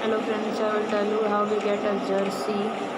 Hello friends, I will tell you how we get a jersey